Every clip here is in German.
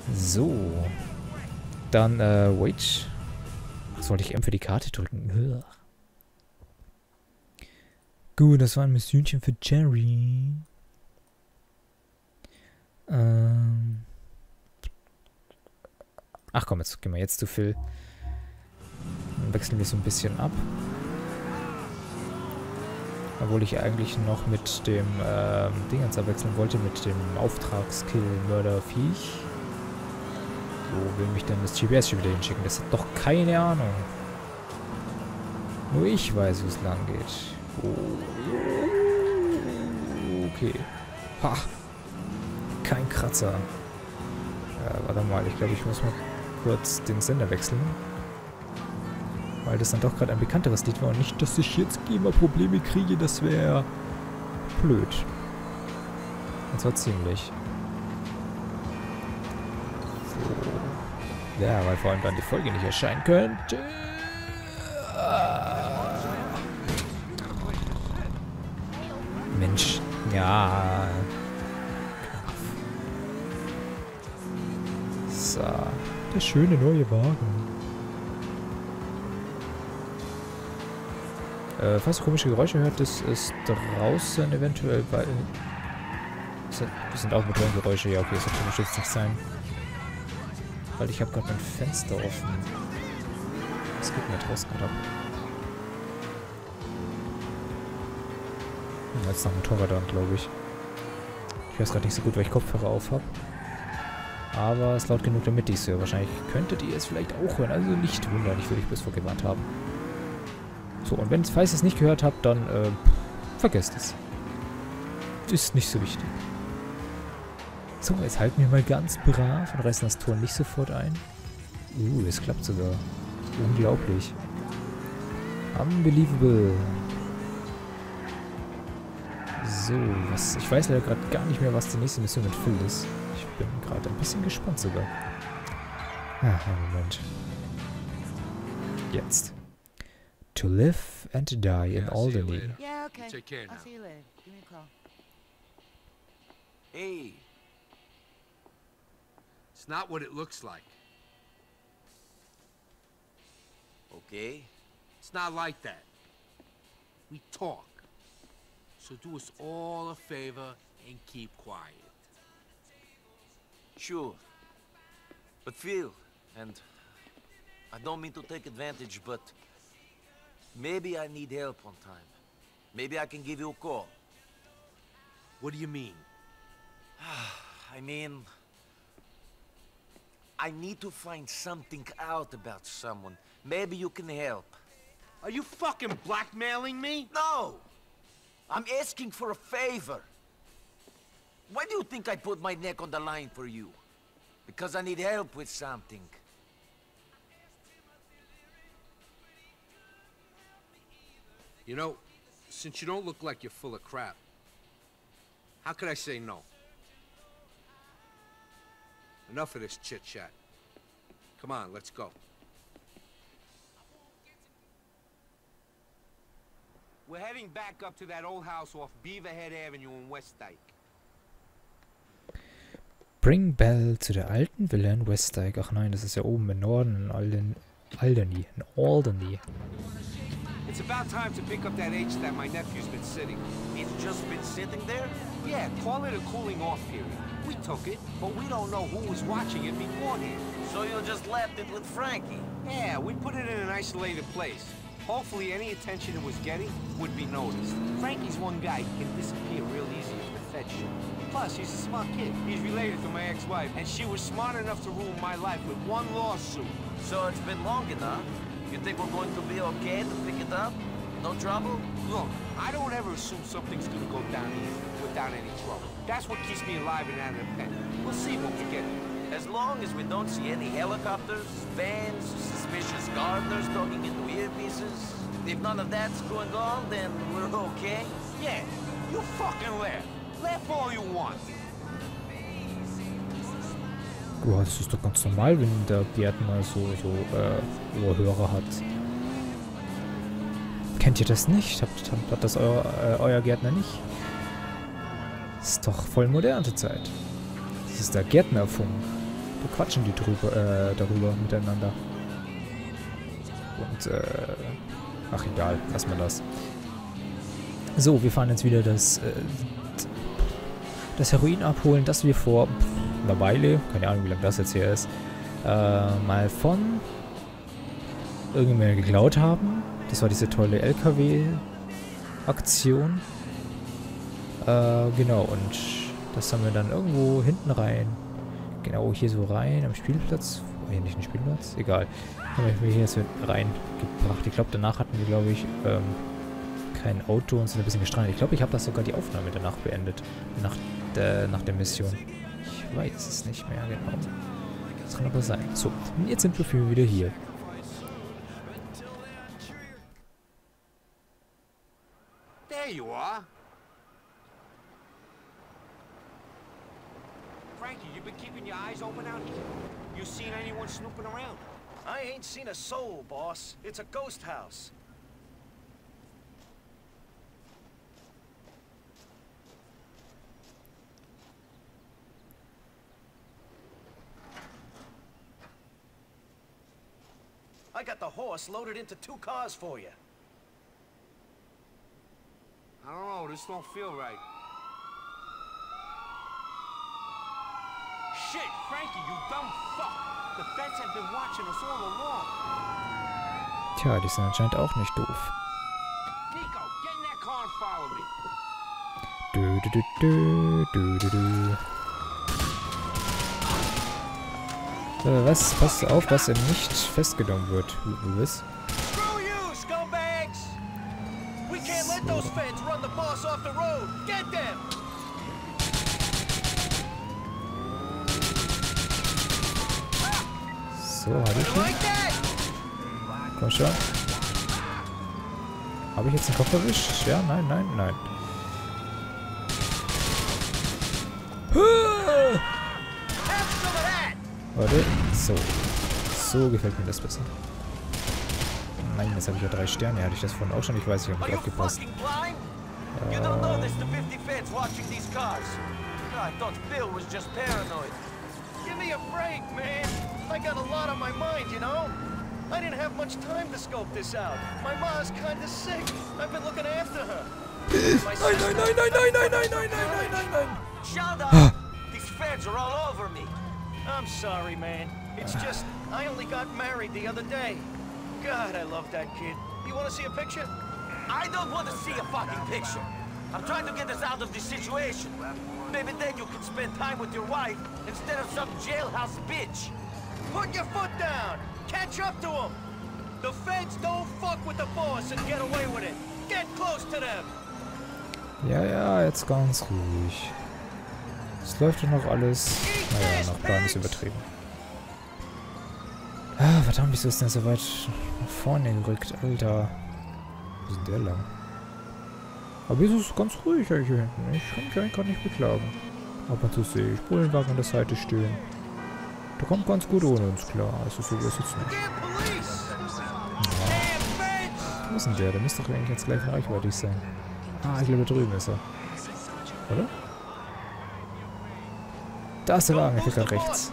So. Dann, wait. Sollte ich M für die Karte drücken? Ugh. Gut, das war ein Missionchen für Jerry. Ach komm, jetzt gehen wir jetzt zu Phil. Dann wechseln wir so ein bisschen ab. Obwohl ich eigentlich noch mit dem Dingens abwechseln wollte, mit dem Auftragskill-Mörder-Viech. Wo will mich denn das GPS schon wieder hinschicken? Das hat doch keine Ahnung. Nur ich weiß, wo es lang geht. Oh. Okay. Ha! Kein Kratzer. Warte mal, ich glaube, ich muss mal kurz den Sender wechseln. Weil das dann doch gerade ein bekannteres Lied war und nicht, dass ich jetzt GEMA-Probleme kriege, das wäre blöd. Und zwar ziemlich. So. Ja, weil vor allem dann die Folge nicht erscheinen könnte. Mensch. Ja. So. Der schöne neue Wagen. Falls ihr komische Geräusche hört, das ist draußen eventuell, weil... Das sind auch Motorengeräusche, ja okay, das wird bestimmt nicht sein. Weil ich habe gerade mein Fenster offen. Was geht mir draußen gerade ab? Jetzt noch ein Motorrad dran, glaube ich. Ich weiß gerade nicht so gut, weil ich Kopfhörer auf habe. Aber es ist laut genug, damit ich es höre. Wahrscheinlich könntet ihr es vielleicht auch hören. Also nicht wundern, ich würde euch bloß vorgewarnt haben. So, und falls ihr es nicht gehört habt, dann vergesst es. Ist nicht so wichtig. So, jetzt halten wir mal ganz brav und reißen das Tor nicht sofort ein. Es klappt sogar. Unglaublich. Unbelievable. So, ich weiß leider gerade gar nicht mehr, was die nächste Mission mit Phil ist. Ich bin gerade ein bisschen gespannt sogar. Moment. Jetzt. To live and die in Alderney. Yeah, okay. Take care now. I'll see you later. Give me a call. Hey. It's not what it looks like. Okay. It's not like that. We talk. So do us all a favor and keep quiet. Sure. But Phil, and I don't mean to take advantage, but maybe I need help one time. Maybe I can give you a call. What do you mean? I mean, I need to find something out about someone. Maybe you can help. Are you fucking blackmailing me? No! I'm asking for a favor. Why do you think I put my neck on the line for you? Because I need help with something. You know, since you don't look like you're full of crap, how could I say no? Enough of this chit-chat. Come on, let's go. We're heading back up to that old house off Beaverhead Avenue in Westdyke. Bring Bell zu der alten Villa in Westdyke. Ach nein, das ist ja oben im Norden in Alderney. In Alderney. It's about time to pick up that H that my nephew's been sitting. It's just been sitting there? Yeah, call it a cooling off period. We took it, but we don't know who was watching it beforehand. So you just left it with Frankie? Yeah, we put it in an isolated place. Hopefully any attention it was getting would be noticed. Frankie's one guy who can disappear real easy if the Fed should. Plus, he's a smart kid. He's related to my ex-wife, and she was smart enough to ruin my life with one lawsuit. So it's been long enough. You think we're going to be okay to pick it up? No trouble? Look, I don't ever assume something's gonna go down easy without any trouble. That's what keeps me alive and out of the pen. We'll see when we get there. As long as we don't see any helicopters, vans, suspicious gardeners talking into earpieces, if none of that's going on, then we're okay. Yeah, you fucking laugh. Laugh all you want. Boah, das ist doch ganz normal, wenn der Gärtner so Ohrhörer hat. Kennt ihr das nicht? Hat das euer Gärtner nicht? Das ist doch voll moderne Zeit. Das ist der Gärtnerfunk. quatschen die darüber miteinander. Und, ach egal, lassen wir das. So, wir fahren jetzt wieder das Heroin abholen, das wir vor einer Weile, keine Ahnung, wie lange das jetzt her ist, mal von irgendjemandem geklaut haben. Das war diese tolle LKW-Aktion. Genau, und das haben wir dann irgendwo hinten rein. Genau, hier so rein am Spielplatz. Oh, hier nicht ein Spielplatz? Egal. Haben wir hier jetzt reingebracht. Ich glaube, danach hatten wir, glaube ich, kein Auto und sind ein bisschen gestrandet. Ich glaube, ich habe das sogar die Aufnahme danach beendet. Nach der Mission. Ich weiß es nicht mehr genau. Das kann aber sein. So, und jetzt sind wir wieder hier. There you are. Frankie, you been keeping your eyes open out here? You seen anyone snooping around? I ain't seen a soul, boss. It's a ghost house. I got the horse loaded into 2 cars for you. I don't know, this don't feel right. Shit, Frankie, you dumb fuck! The feds have been watching us all along. Tja, die sind anscheinend auch nicht doof. Nico, get in that car and follow me. Was? Pass auf, dass er nicht festgenommen wird, Louis. Screw you, scumbags! We can't let those feds run the boss off the road. Get them! So, habe ich ihn. Komm schon. Habe ich jetzt den Kopf erwischt? Ja, nein, nein, nein. Warte. So. So gefällt mir das besser. Nein, jetzt habe ich ja 3 Sterne. Hatte ich das vorhin auch schon? Ich weiß, ich habe nicht aufgepasst. You don't know there's the 50 feds watching these cars. I thought Phil was just paranoid. Give me a break, man. I got a lot on my mind, you know? I didn't have much time to scope this out. My ma's kinda sick. I've been looking after her. Nein, nein, nein, nein, nein, nein, nein, nein, nein, nein, nein, nein. Shut up! These feds are all over me. I'm sorry, man. It's just, I only got married the other day. God, I love that kid. You wanna see a picture? I don't want to see a fucking picture. I'm trying to get us out of this situation. Maybe then you can spend time with your wife instead of some jailhouse bitch. Put your foot down! Catch up to him! The feds don't fuck with the boss and get away with it! Get close to them! Ja, ja, jetzt ganz ruhig. Es läuft doch noch alles. Naja, nach Plan ist übertrieben. Ah, verdammt, wieso ist denn so weit nach vorne gerückt, Alter? Wo ist denn der lang? Aber wieso ist es ganz ruhig hier hinten? Ich kann mich eigentlich gar nicht beklagen. Ab und zu sehe ich Bullenwagen an der Seite stehen. Der kommt ganz gut ohne uns klar. Also so ist es jetzt nicht. Ja. Wo ist denn der? Der müsste doch eigentlich jetzt gleich reichweitig sein. Ah, ich glaube, da drüben ist er. Oder? Da ist der Wagen, er fährt gerade rechts.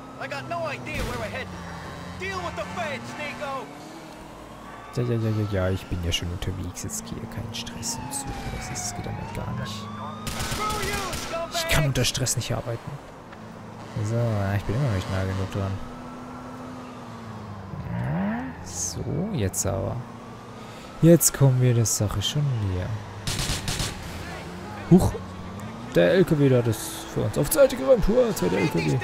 Ja, ich bin ja schon unterwegs. Jetzt gehe keinen Stress und so. Das geht dann gar nicht. Ich kann unter Stress nicht arbeiten. So, ich bin immer noch nicht nah genug dran. Ja, so, jetzt aber. Jetzt kommen wir der Sache schon näher. Huch! Der LKW da hat es für uns auf die Seite geräumt. Hua, zweiter LKW.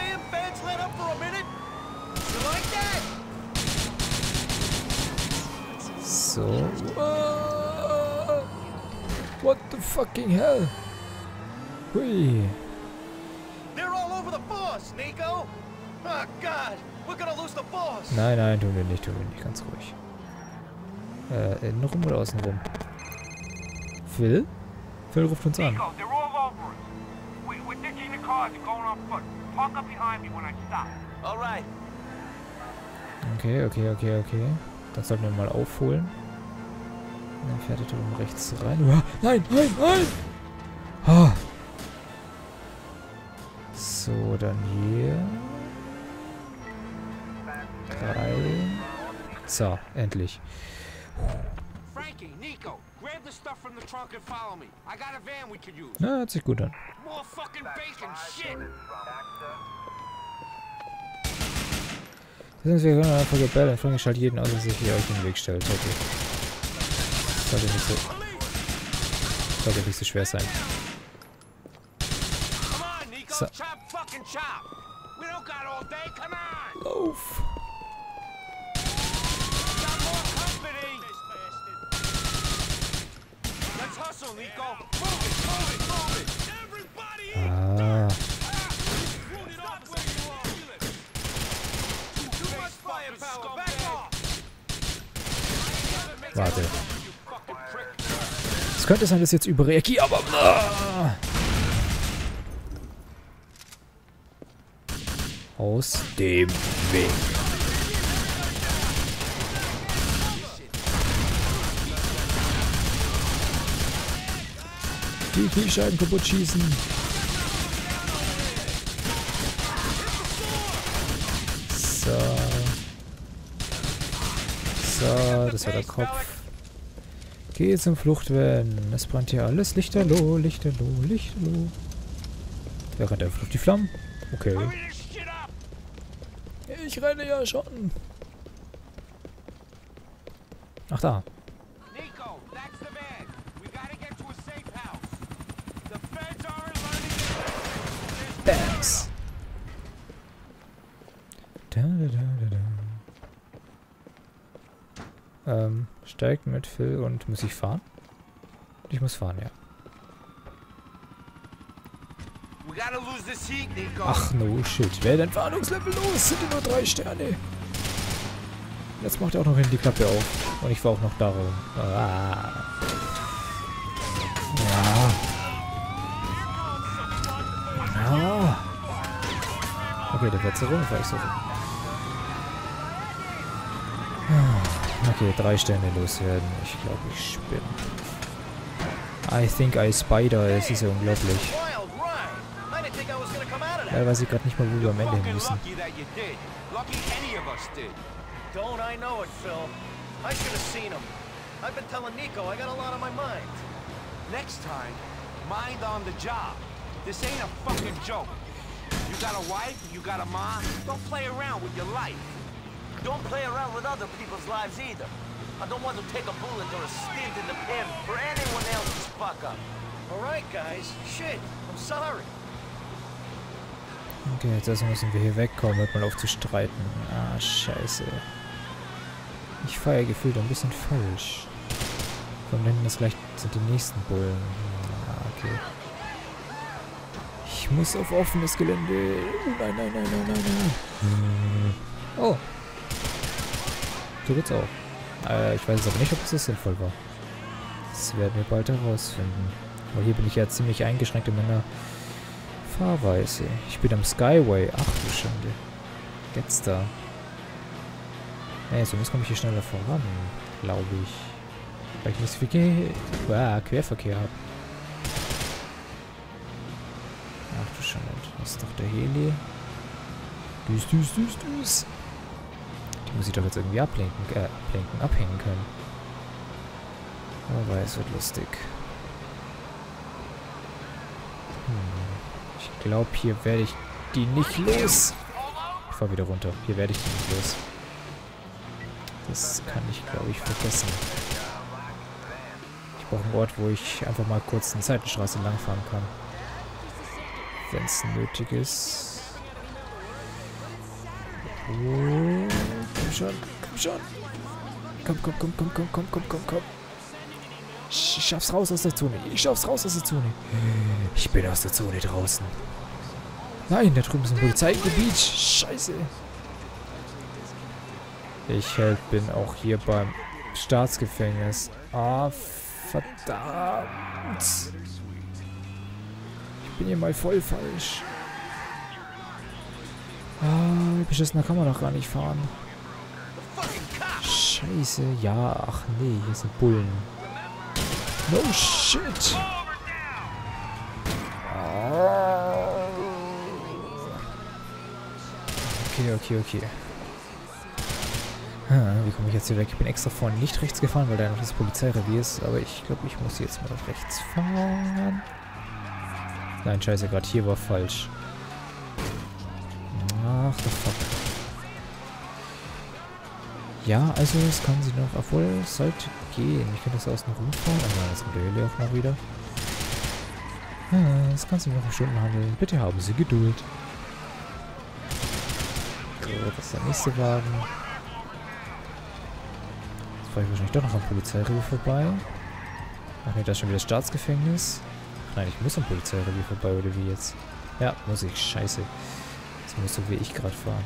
So. What the fucking hell? Hui. Nein, nein, tun wir nicht, ganz ruhig. Innen rum oder außen rum? Phil? Phil ruft uns an. Okay. Das sollten wir mal aufholen. Dann fährt er drüben rechts rein. Nein! Ah. So, dann hier. 3. So, endlich. Frankie, Nico, grab the stuff from the trunk and follow me. I got a van we could use. Na, hört sich gut an. More fucking bacon, shit! Das sind wir können einfach gebellt. Frankie schaltet jeden aus, der sich hier euch in den Weg stellt. Okay. Sollte nicht so schwer sein. So. Lauf! Ah. Warte. Es könnte sein, dass ich jetzt überreagiere, aber... Aus dem Weg. Die Kniescheiben kaputt schießen. So. So, das war der Kopf. Geh zum Fluchtvan. Es brennt hier alles. Lichterloh, Lichterloh, Lichterloh. Wer rennt einfach auf die Flammen? Okay. Ich renne ja schon. Ach da. Bams. Steigt mit Phil und muss ich fahren? Ich muss fahren, ja. Ach no shit. Wer denn Warnungslevel los? Sind nur 3 Sterne. Jetzt macht er auch noch hin die Klappe auf. Und ich war auch noch darum. Ah. Ja. Ja. Okay, der letzte Runde war ich so. Okay, 3 Sterne loswerden. Ich glaube, ich spinne. I think I spider. Es ist ja unglaublich. Ja, weiß ich gerade nicht mal, wo wir am Ende hin müssen. Don't I know it, Phil? I should have seen him. I've been telling Nico I got a lot on my mind. Next time, mind on the job. This ain't a fucking joke. You got a wife, you got a mom. Don't play around with your life. Don't play around with other people's lives either. I don't want to take a bullet or a stint in the pen for anyone else's fuck up. Alright, guys. Shit. I'm sorry. Okay, jetzt erstmal müssen wir hier wegkommen, hört mal auf zu streiten. Ah, scheiße. Ich fahre gefühlt ein bisschen falsch. Von hinten ist gleich sind die nächsten Bullen. Ah, okay. Ich muss auf offenes Gelände. Nein, nein, nein, nein, nein, nein. Oh. So geht's auch. Ich weiß aber nicht, ob das sinnvoll war. Das werden wir bald herausfinden. Weil hier bin ich ja ziemlich eingeschränkt in meiner Fahrweise. Ich bin am Skyway. Ach du Schande. Jetzt da. Hey, so komme ich hier schneller voran. Glaube ich. Weil ich nicht so viel Querverkehr habe. Ach du Schande. Das ist doch der Heli. Düs, düs, düs, düs. Die muss ich doch jetzt irgendwie abhängen können. Aber es wird lustig. Ich glaube, hier werde ich die nicht los. Ich fahre wieder runter. Hier werde ich die nicht los. Das kann ich, glaube ich, vergessen. Ich brauche einen Ort, wo ich einfach mal kurz eine Seitenstraße langfahren kann. Wenn es nötig ist. Oh, komm schon, komm schon. Komm. Ich schaff's raus aus der Zone. Ich bin aus der Zone draußen. Nein, da drüben ist ein Polizeigebiet. Scheiße. Ich bin auch hier beim Staatsgefängnis. Ah, verdammt. Ich bin hier mal voll falsch. Ah, beschissener kann man doch gar nicht fahren. Scheiße. Ja, ach nee, hier sind Bullen. No shit. Okay. Wie komme ich jetzt hier weg? Ich bin extra vorne nicht rechts gefahren, weil da noch das Polizeirevier ist. Aber ich glaube, ich muss jetzt mal rechts fahren. Nein, scheiße, gerade hier war falsch. Ach, the fuck. Ja, also es kann sich noch, obwohl es sollte gehen. Ich könnte das außen rumfahren. Oh nein, jetzt kommt der Heli auch noch wieder. Es kann sich noch um Stunden handeln. Bitte haben Sie Geduld. So, das ist der nächste Wagen. Jetzt fahre ich wahrscheinlich doch noch am Polizeirevier vorbei. Ach ne, da ist schon wieder das Staatsgefängnis. Nein, ich muss am Polizeirevier vorbei, oder wie jetzt? Ja, muss ich. Scheiße. Das muss so wie ich gerade fahren.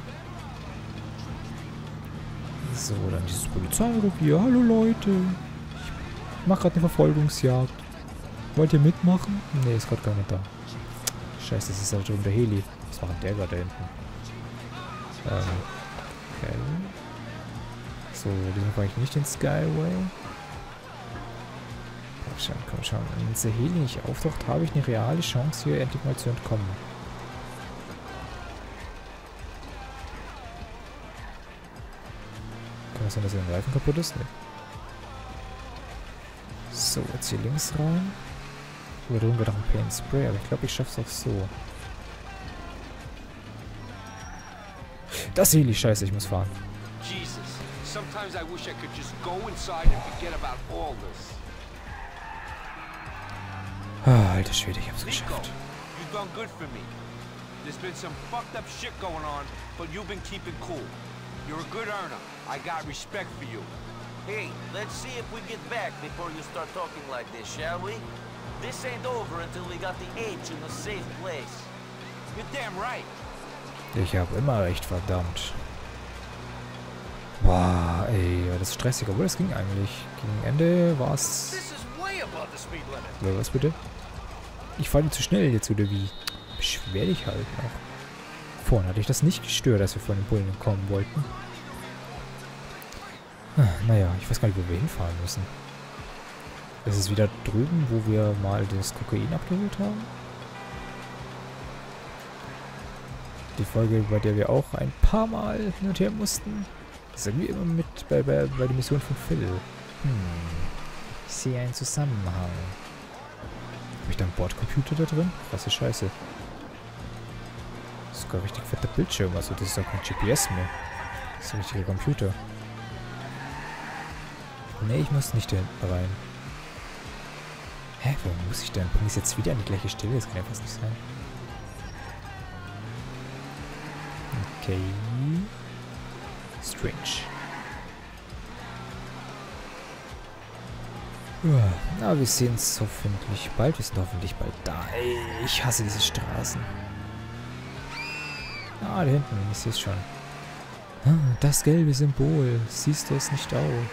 So, dann dieses Polizeirevier. Hallo Leute. Ich mache gerade eine Verfolgungsjagd. Wollt ihr mitmachen? Ne, ist gerade gar nicht da. Scheiße, das ist halt drüben der Heli. Was macht der gerade da hinten? Okay. So, diesmal fahre ich nicht den Skyway. Komm schon. Wenn jetzt der Heli nicht auftaucht, habe ich eine reale Chance, hier endlich mal zu entkommen. Kann es sein, dass der Reifen kaputt ist? Nee. So, jetzt hier links rein. Oder drüben wird auch ein Paint Spray, aber ich glaube, ich schaffe es auch so. Das Heli, scheiße, ich muss fahren. Jesus, sometimes I wish I could just go inside and forget about all this. Ah, alter Schwede, ich hab's Nico, geschafft. you've done good for me. There's been some fucked up shit going on, but you've been keeping cool. You're a good earner. I got respect for you. Hey, let's see if we get back before you start talking like this, shall we? This ain't over until we got the H in a safe place. You're damn right. Ich habe immer recht, verdammt. Boah, ey, war das stressig, obwohl das ging eigentlich. Gegen Ende war's. This is way above the speed limit. Was bitte? Ich fahre zu schnell jetzt, oder wie? Beschwer dich halt noch. Vorhin hatte ich das nicht gestört, dass wir von den Bullen kommen wollten. Naja, ich weiß gar nicht, wo wir hinfahren müssen. Das ist wieder drüben, wo wir mal das Kokain abgeholt haben. Die Folge, bei der wir auch ein paar Mal hin und her mussten. Das ist irgendwie immer mit bei der Mission von Phil. Ich sehe einen Zusammenhang. Habe ich da einen Bordcomputer da drin? Krasse Scheiße. Das ist sogar richtig fetter Bildschirm. Also das ist ja kein GPS mehr. Das ist ein richtiger Computer. Nee, ich muss nicht da hinten rein. Hä, warum muss ich denn? Bring ich jetzt wieder an die gleiche Stelle? Das kann ja fast nicht sein. Okay. Strange. Na, wir sehen es hoffentlich bald. Wir sind hoffentlich bald da. Ey, ich hasse diese Straßen. Ah, da hinten. Ich sehe es schon. Das gelbe Symbol. Siehst du es nicht auch?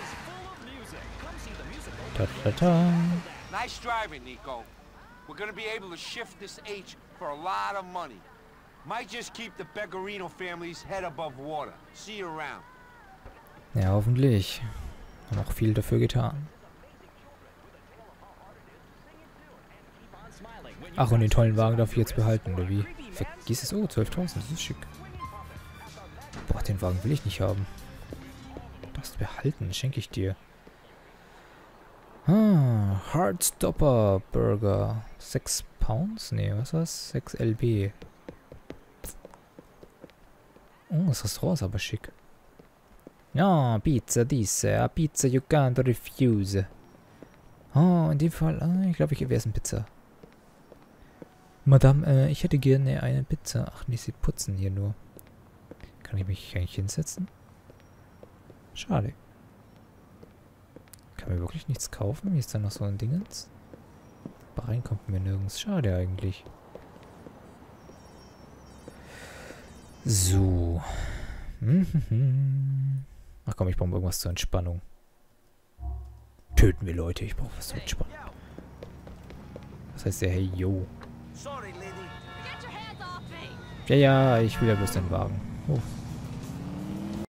Ta-ta-ta. Nice driving, Nico. We're gonna be able to shift this H for a lot of money. Might just keep the Pecorino family's head above water. See you around. Ja, hoffentlich. Haben auch viel dafür getan. Ach, und den tollen Wagen darf ich jetzt behalten, oder wie? Vergiss es. Oh, 12.000, das ist schick. Boah, den Wagen will ich nicht haben. Das behalten, schenke ich dir. Heartstopper Burger. 6 Pounds? Ne, was war's? 6 LB. Oh, das Restaurant ist aber schick. Ja, Pizza, diese. Pizza you can't refuse. Oh, in dem Fall, ich glaube, ich esse eine Pizza. Madame, ich hätte gerne eine Pizza. Ach nee, sie putzen hier nur. Kann ich mich eigentlich hinsetzen? Schade. Kann mir wirklich nichts kaufen? Hier ist dann noch so ein Dingens. Aber rein kommt mir nirgends. Schade eigentlich. So. Ach komm, ich brauche irgendwas zur Entspannung. Töten wir Leute, ich brauche was zur Entspannung. Was heißt der Hey Yo? Sorry, lady. Ja, ich will ja bloß den Wagen. Oh.